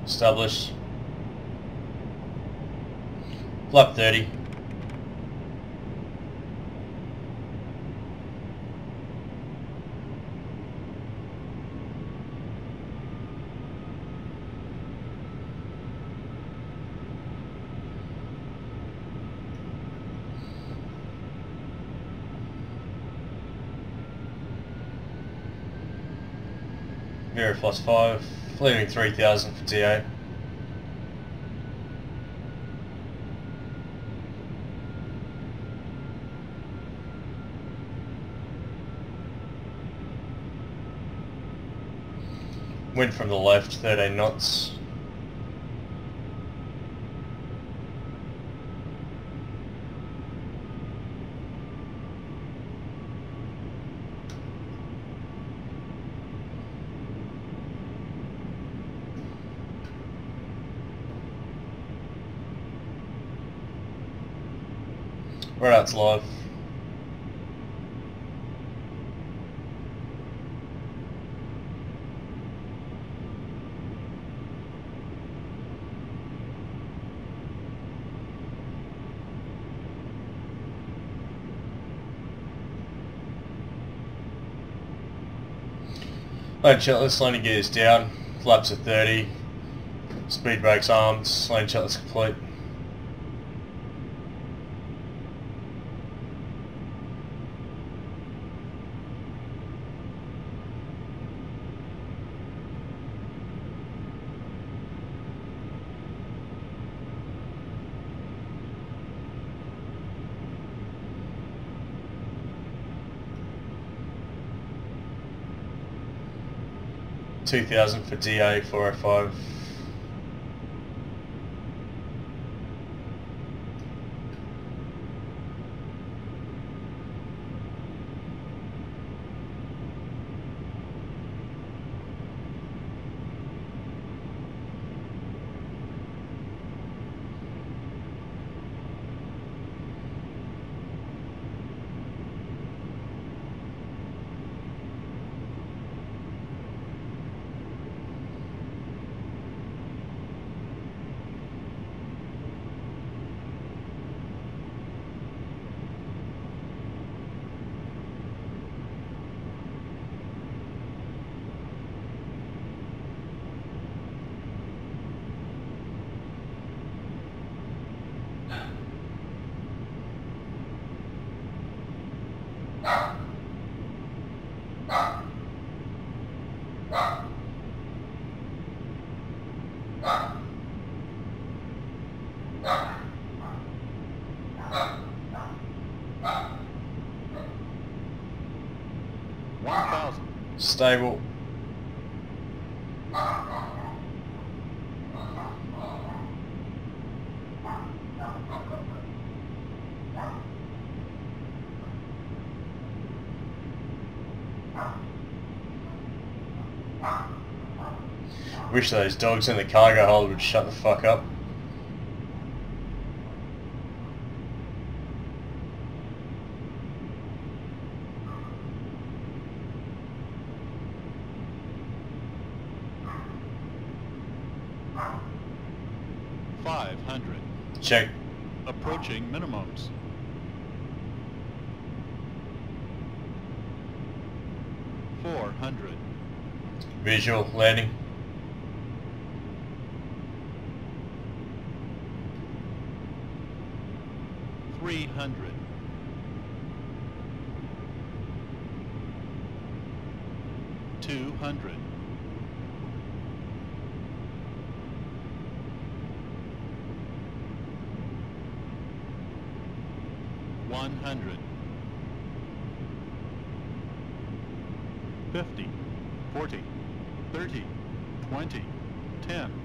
Established. Flap 30. Mirror +5, leaving 3000 for T8. Wind from the left, 13 knots. Radout's live. Lane chetless, landing gears down, flaps at 30, speed brakes armed, lane chetless complete. $2,000 for DA 405. Stable. Wish those dogs in the cargo hold would shut the fuck up. Check. Approaching minimums. $400. Visual landing. $300. $200. $100. 50, 40, 30, 20, 10.